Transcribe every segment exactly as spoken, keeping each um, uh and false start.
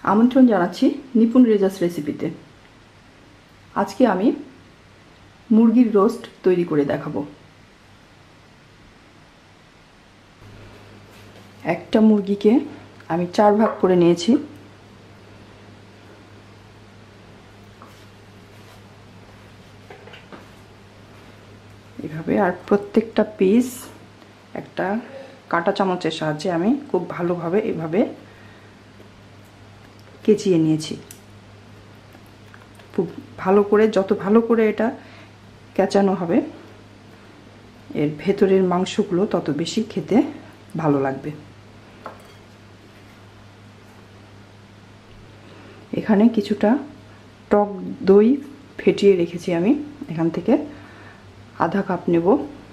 আমন্ত্রণ জানাচ্ছি নিপুণ রেজাস রেসিপিতে। আজকে আমি মুরগির রোস্ট তৈরি করে দেখাবো। একটা মুরগিকে আমি চার ভাগ করে নিয়েছি। এভাবে, আর প্রত্যেকটা পিস একটা কাঁটা চামচের সাহায্যে আমি খুব ভালোভাবে এভাবে কেচিয়ে নিয়েছি। খুব ভালো করে, যত ভালো করে এটা কেচানো হবে এর ভেতরের মাংসগুলো তত বেশি খেতে ভালো লাগবে। এখানে কিছুটা টক দই ফেটিয়ে রেখেছি আমি। এখান থেকে আধা কাপ নেব।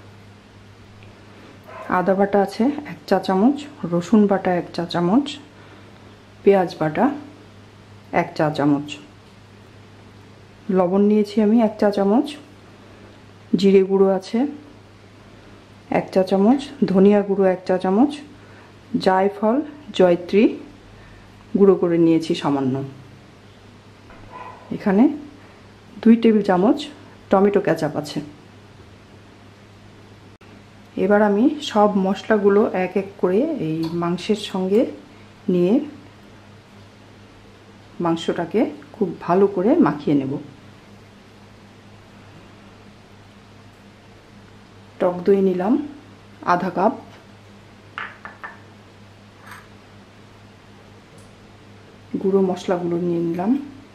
আদা বাটা আছে এক চা চামচ, রসুন বাটা এক চা চামচ, পেঁয়াজ বাটা এক চা চামচ, লবণ নিয়েছি আমি এক চা চামচ, জিরে গুঁড়ো আছে এক চা চামচ, ধনিয়া গুঁড়ো এক চা চামচ, জায়ফল জয়ত্রী গুঁড়ো করে নিয়েছি সামান্য। এখানে দুই টেবিল চামচ টমেটো কেচাপ আছে। এবার আমি সব মশলাগুলো এক এক করে এই মাংসের সঙ্গে নিয়ে মাংসটাকে খুব ভালো করে মাখিয়ে নেব। টক দই নিলাম আধা কাপ, গুঁড়ো মশলাগুলো নিয়ে নিলাম,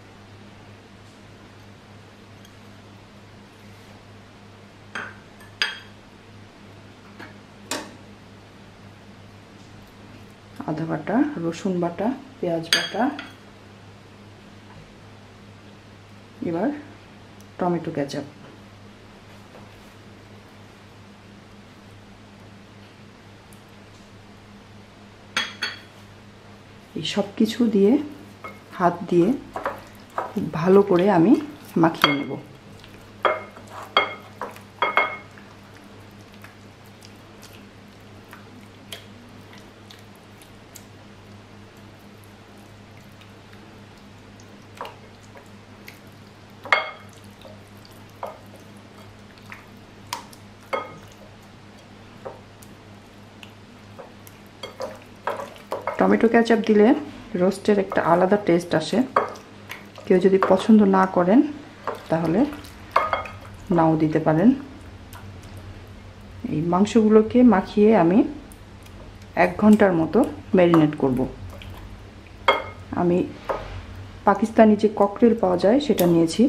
আদা বাটা, রসুন বাটা, পেঁয়াজ বাটা, এবার টমেটো কেচাপ। এই সব কিছু দিয়ে হাত দিয়ে খুব ভালো করে আমি মাখিয়ে নেব। টমেটো কেচাপ দিলে রোস্টের একটা আলাদা টেস্ট আসে। কেউ যদি পছন্দ না করেন তাহলে নাও দিতে পারেন। এই মাংসগুলোকে মাখিয়ে আমি এক ঘন্টার মতো ম্যারিনেট করব। আমি পাকিস্তানি যে ককরেল পাওয়া যায় সেটা নিয়েছি।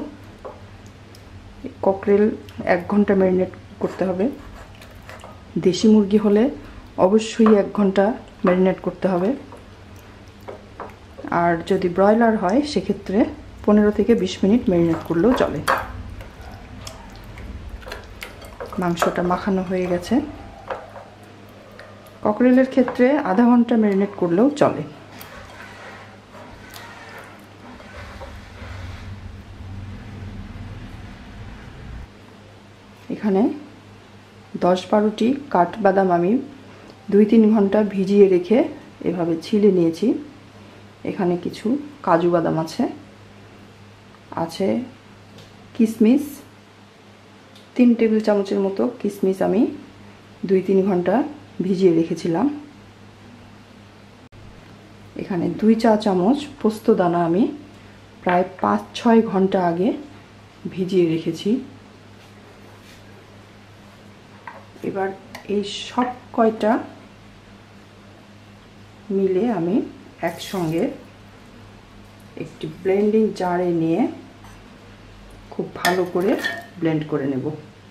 ককরেল এক ঘন্টা ম্যারিনেট করতে হবে। দেশি মুরগি হলে অবশ্যই এক ঘন্টা ম্যারিনেট করতে হবে, আর যদি ব্রয়লার হয় সেক্ষেত্রে পনেরো থেকে বিশ মিনিট ম্যারিনেট করলেও চলে। মাংসটা মাখানো হয়ে গেছে। ককরেলের ক্ষেত্রে আধা ঘন্টা ম্যারিনেট করলেও চলে। এখানে দশ বারোটি কাঠবাদাম আমি দুই তিন ঘন্টা ভিজিয়ে রেখে এভাবে ছিলে নিয়েছি। এখানে কিছু কাজু বাদাম আছে, আছে কিশমিশ তিন টেবিল চামচের মতো কিশমিশ আমি দুই তিন ঘন্টা ভিজিয়ে রেখেছিলাম। এখানে দুই চা চামচ পোস্ত দানা আমি প্রায় পাঁচ ছয় ঘন্টা আগে ভিজিয়ে রেখেছি। এবার এই সব কয়টা মিলে আমি একসঙ্গে একটি ব্লেন্ডিং জারে নিয়ে খুব ভালো করে ব্লেন্ড করে নেব।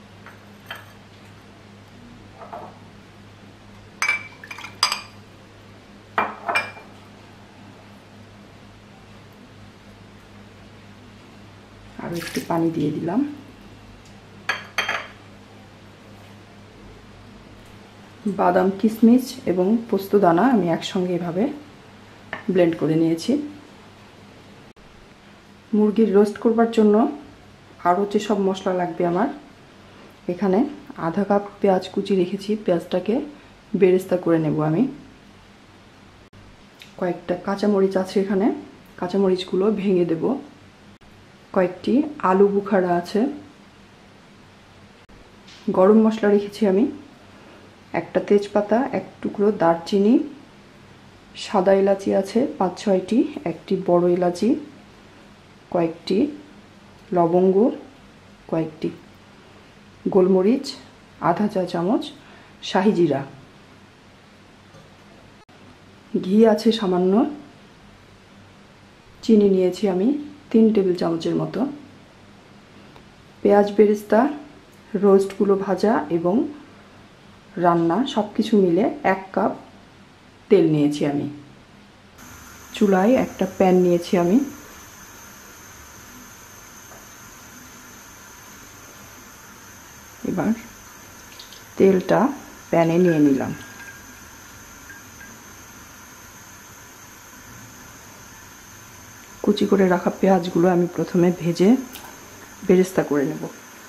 আরও একটু পানি দিয়ে দিলাম। বাদাম, কিশমিশ এবং পোস্ত দানা আমি একসঙ্গে এভাবে ব্লেন্ড করে নিয়েছি। মুরগির রোস্ট করবার জন্য আরও যেসব মশলা লাগবে আমার, এখানে আধা কাপ পেঁয়াজ কুচি রেখেছি। পেঁয়াজটাকে বেরেস্তা করে নেব আমি। কয়েকটা কাঁচামরিচ আছে এখানে, কাঁচামরিচগুলো ভেঙে দেব। কয়েকটি আলু বুখারা আছে। গরম মশলা রেখেছি আমি, একটা তেজপাতা, এক টুকরো দারচিনি, সাদা এলাচি আছে পাঁচ ছয়টি, একটি বড় এলাচি, কয়েকটি লবঙ্গ, কয়েকটি গোলমরিচ, আধা চা চামচ শাহি জিরা, ঘি আছে সামান্য, চিনি নিয়েছি আমি তিন টেবিল চামচের মতো, পেঁয়াজ বেরেস্তা, রোস্টগুলো ভাজা এবং রান্না সব কিছু মিলে এক কাপ তেল নিয়েছি আমি। চুলায় একটা প্যান নিয়েছি আমি। এবার তেলটা প্যানে নিয়ে নিলাম। কুচি করে রাখা পেঁয়াজগুলো আমি প্রথমে ভেজে বেরেস্তা করে নেব।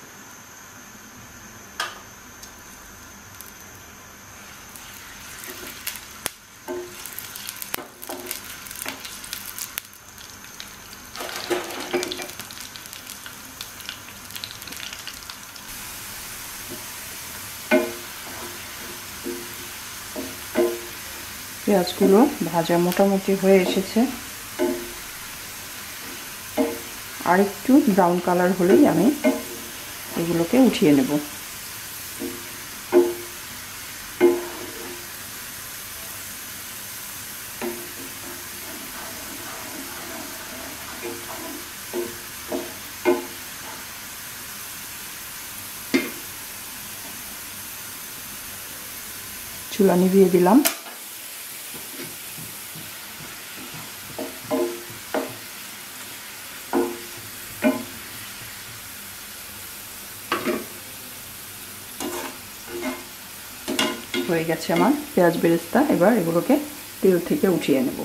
পেঁয়াজগুলো ভাজা মোটামুটি হয়ে এসেছে, আর একটু ব্রাউন কালার হলেই আমি এগুলোকে উঠিয়ে নেব। চুলা নিভিয়ে দিলাম। হয়ে গেছে আমার পেঁয়াজ বেরেস্তা। এবার এগুলোকে তেল থেকে উঠিয়ে নেব।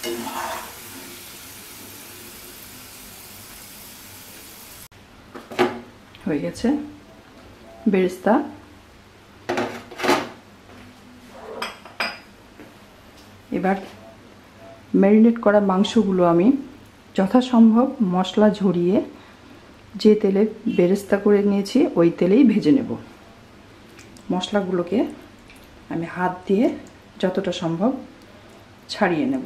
হয়ে গেছে বেরেস্তা। এবার ম্যারিনেট করা মাংসগুলো আমি যথাসম্ভব মশলা ঝরিয়ে যে তেলে বেরেস্তা করে নিয়েছি ওই তেলেই ভেজে নেব। মশলাগুলোকে আমি হাত দিয়ে যতটা সম্ভব ছাড়িয়ে নেব।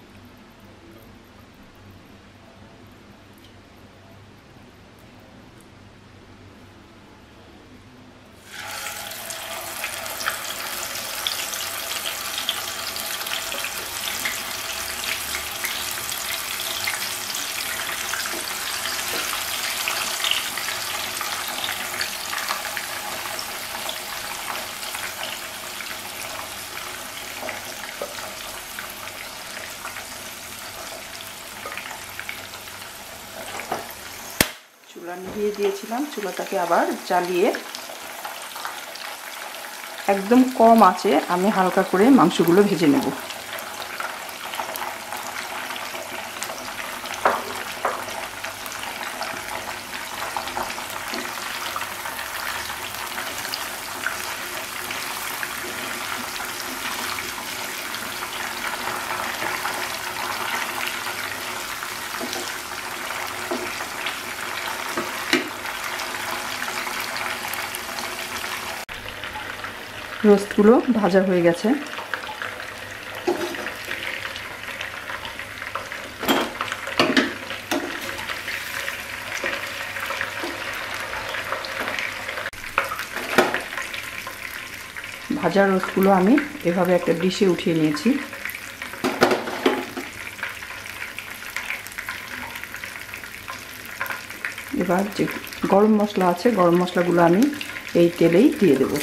চুলা নিভিয়ে দিয়েছিলাম, চুলাটাকে আবার জ্বালিয়ে একদম কম আঁচে আমি হালকা করে মাংসগুলো ভেজে নেব। রোস্টগুলো ভাজা হয়ে গেছে। ভাজা রোস্টগুলো আমি এভাবে একটা ডিশে উঠিয়ে নিয়েছি। এবার যে গরম মশলা আছে গরম মশলাগুলো আমি এই তেলেই দিয়ে দেব।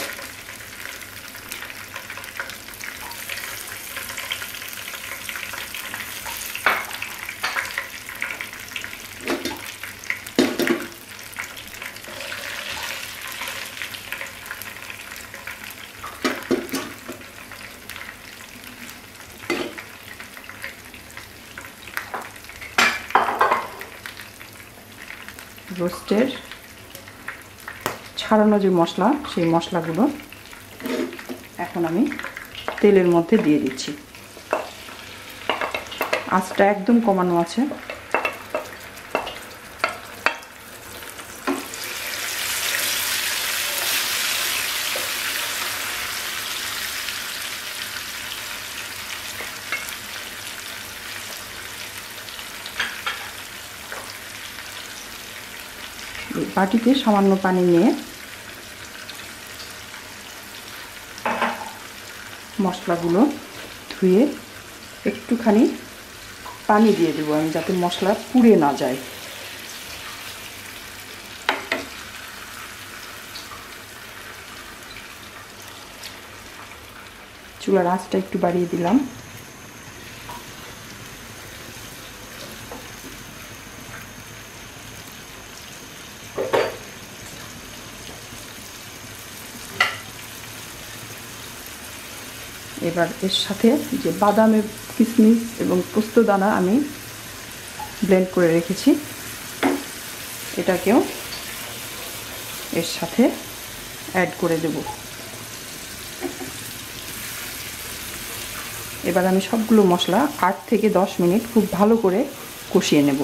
রোস্টের ছাড়ানো যে মশলা সেই মশলাগুলো এখন আমি তেলের মধ্যে দিয়ে দিচ্ছি। আঁচটা একদম কমানো আছে। বাটিতে সামান্য পানি নিয়ে মশলাগুলো ধুয়ে একটুখানি পানি দিয়ে দেবো আমি, যাতে মশলা পুড়ে না যায়। চুলার আঁচটা একটু বাড়িয়ে দিলাম। এবার এর সাথে যে বাদামের কিশমিশ এবং পোস্তদানা আমি ব্লেন্ড করে রেখেছি, এটাকেও এর সাথে অ্যাড করে দেব। এবার আমি সবগুলো মশলা আট থেকে দশ মিনিট খুব ভালো করে কষিয়ে নেব।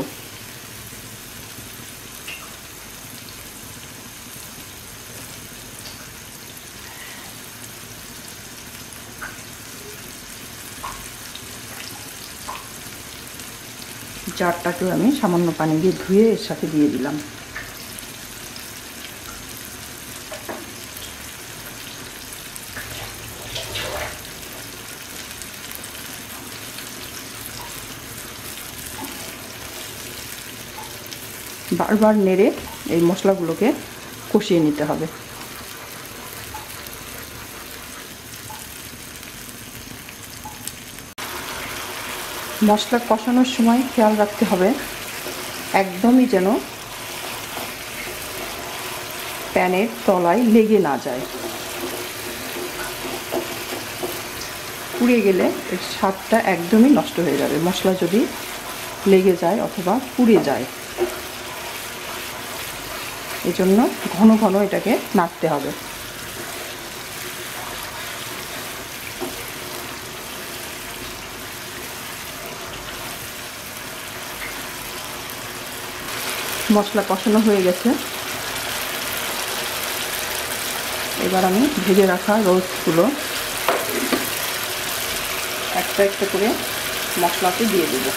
জারটাকেও আমি সামান্য পানি দিয়ে ধুয়ে এর সাথে দিয়ে দিলাম। বারবার নেড়ে এই মশলাগুলোকে কষিয়ে নিতে হবে। মশলা কষানোর সময় খেয়াল রাখতে হবে একদমই যেন প্যানের তলায় লেগে না যায়। পুড়ে গেলে এর স্বাদটা একদমই নষ্ট হয়ে যাবে, মশলা যদি লেগে যায় অথবা পুড়ে যায়। এজন্য ঘন ঘন এটাকে নাড়তে হবে। মশলা কষানো হয়ে গেছে। এবার আমি ভেজে রাখা রোস্টগুলো একটা একটা করে মশলাতে দিয়ে দেব।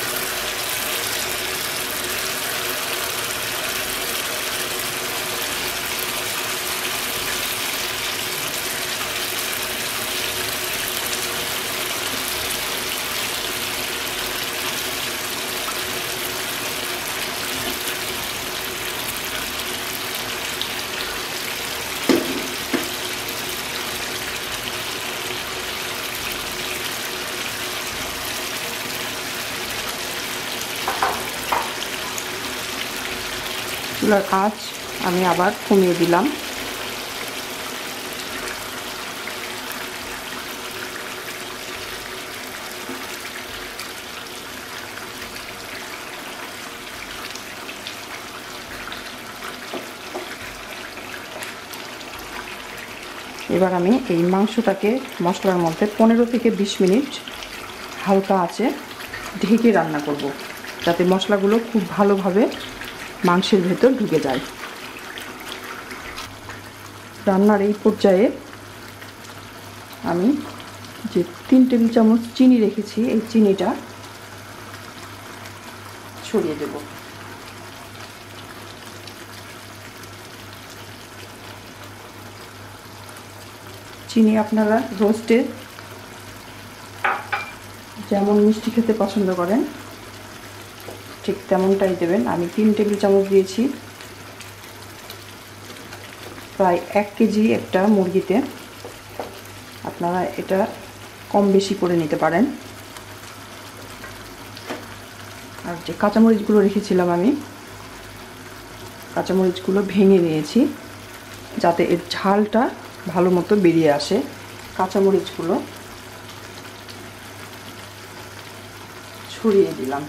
চুলার আঁচ আমি আবার কমিয়ে দিলাম। এবার আমি এই মাংসটাকে মশলার মধ্যে পনেরো থেকে বিশ মিনিট হালকা আঁচে ঢেকে রান্না করব, যাতে মশলাগুলো খুব ভালোভাবে মাংসের ভেতর ঢুকে যায়। রান্নার এই পর্যায়ে আমি যে তিন টেবিল চামচ চিনি রেখেছি, এই চিনিটা ছড়িয়ে দেব। চিনি আপনারা রোস্টে যেমন মিষ্টি খেতে পছন্দ করেন ঠিক তেমনটাই দেবেন। আমি তিন টেবিল চামচ দিয়েছি। প্রায় এক কেজি একটা মুরগিতে আপনারা এটা কম বেশি করে নিতে পারেন। আর যে কাঁচামরিচগুলো রেখেছিলাম আমি, কাঁচামরিচগুলো ভেঙে নিয়েছি যাতে এর ঝালটা ভালো মতো বেরিয়ে আসে। কাঁচামরিচগুলো ছড়িয়ে দিলাম।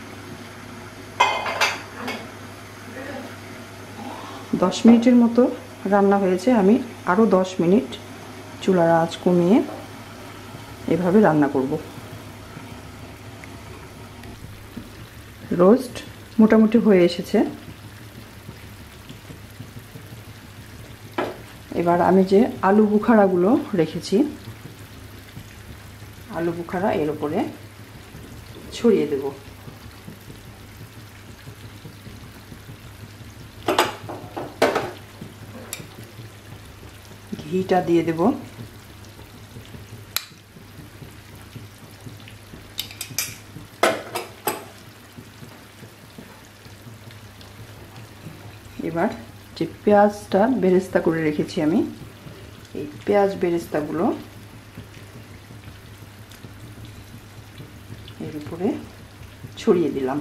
দশ মিনিটের মতো রান্না হয়েছে। আমি আরও দশ মিনিট চুলার আঁচ কমিয়ে এভাবে রান্না করব। রোস্ট মোটামুটি হয়ে এসেছে। এবার আমি যে আলু বুখারাগুলো রেখেছি, আলু বুখারা এর উপরে ছড়িয়ে দেব। ঘিটা দিয়ে দেব। এবার যে পেঁয়াজটা বেরেস্তা করে রেখেছি আমি, এই পেঁয়াজ বেরেস্তাগুলো এর উপরে ছড়িয়ে দিলাম।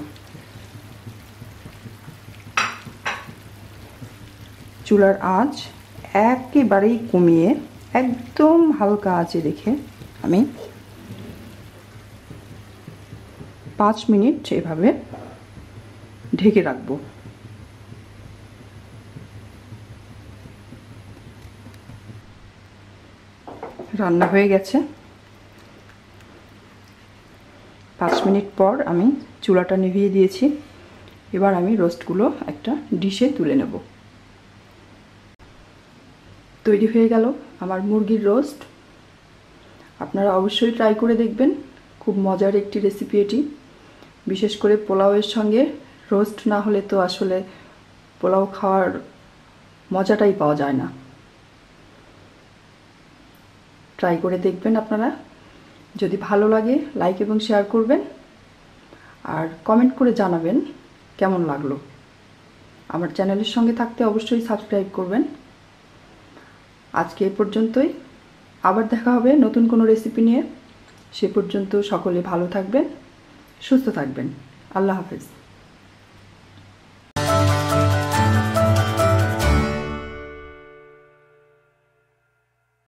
চুলার আঁচ একেবারেই কমিয়ে একদম হালকা আঁচে রেখে আমি পাঁচ মিনিট এভাবে ঢেকে রাখবো। রান্না হয়ে গেছে। পাঁচ মিনিট পর আমি চুলাটা নিভিয়ে দিয়েছি। এবার আমি রোস্টগুলো একটা ডিশে তুলে নেব। তৈরি হয়ে গেল আমার মুরগির রোস্ট। আপনারা অবশ্যই ট্রাই করে দেখবেন। খুব মজার একটি রেসিপি এটি। বিশেষ করে পোলাওয়ের সঙ্গে রোস্ট না হলে তো আসলে পোলাও খাওয়ার মজাটাই পাওয়া যায় না। ট্রাই করে দেখবেন আপনারা। যদি ভালো লাগে লাইক এবং শেয়ার করবেন, আর কমেন্ট করে জানাবেন কেমন লাগলো। আমার চ্যানেলের সঙ্গে থাকতে অবশ্যই সাবস্ক্রাইব করবেন। আজকে এই পর্যন্তই। আবার দেখা হবে নতুন কোনো রেসিপি নিয়ে। সে পর্যন্ত সকলে ভালো থাকবেন, সুস্থ থাকবেন। আল্লাহ হাফেজ।